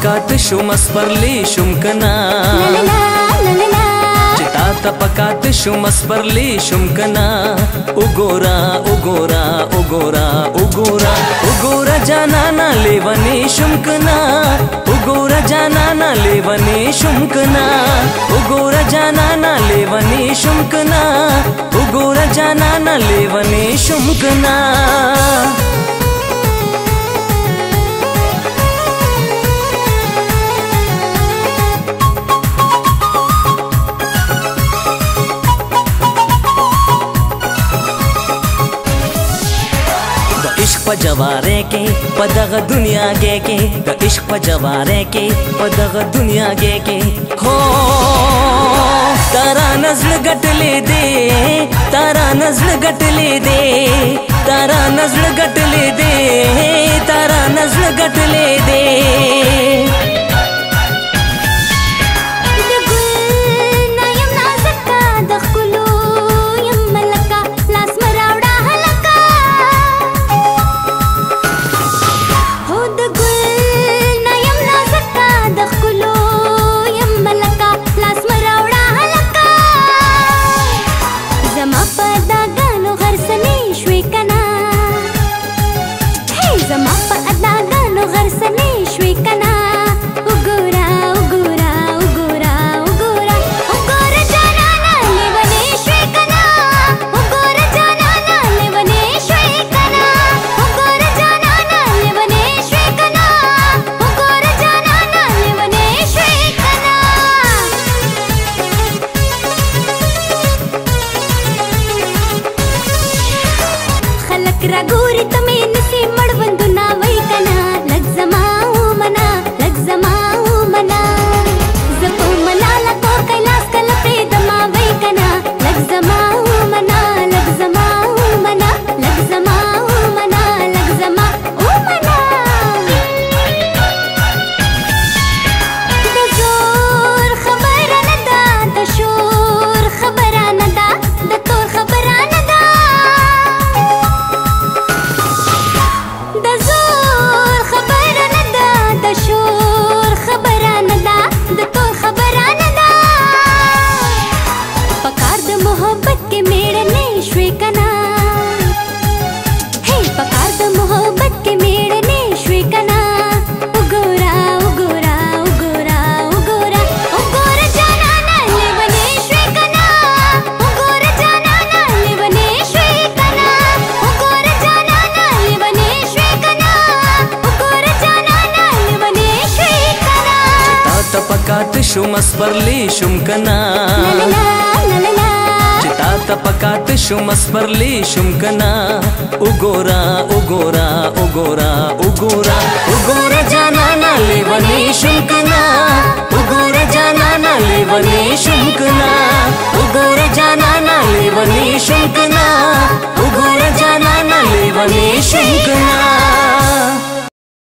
पकात शुमस परली शुमकना चिता पकात शुमस परली शुमकना उगोरा उगोरा उगोरा उगोरा उगोरा जाना लेवने शुमकना उगोरा जाना लेवने शुमकना उगोरा जाना लेवने शुमकना उगोरा जाना लेवने शुमकना इश्क पजवारे के पदग दुनिया गे के द इश्क पजवारे के पदग दुनिया गे के हो तारा नज़्ल गटले दे तारा नज़्ल गटले दे तारा नज़्ल गटले दे तारा नज़्ल गटले दे रगोरी तमें नसे मड़वंदु ना वही कना लग जमाऊ मना जपो मना लको कैलाश कल प्रेदमा वही कना लग जमाऊ मना लग जमाऊ मना लग जमाऊ मना लग जमाऊ मना दजोर खबर नदा दशोर खबर नदा दतोर खबर नदा दजोर खबर नदा दशोर खबर नदा दतोर खबर नदा पकार द मोहब्बत के मेड़ने श्वेकना हे पकार द मोहब्बत के मेड़ने श्वेकना उगोरा उगोरा उगोरा उगोरा उगोरा जाना ना लेवने श्वेकना उगोरा जाना ना लेवने श्वेकना उगोरा जाना ना लेवने श्वेकना उगोरा जाना ना लेवने श्वेकना चिता पकात शुमस परली शुमकना चिता पकात शुमस परली शुमकना उगोरा उगोरा उगोरा उगोरा उगोरा जाना लेवने शुमकना उगोरा जाना लेवने शुमकना उगोरा जाना लेवने शुमकना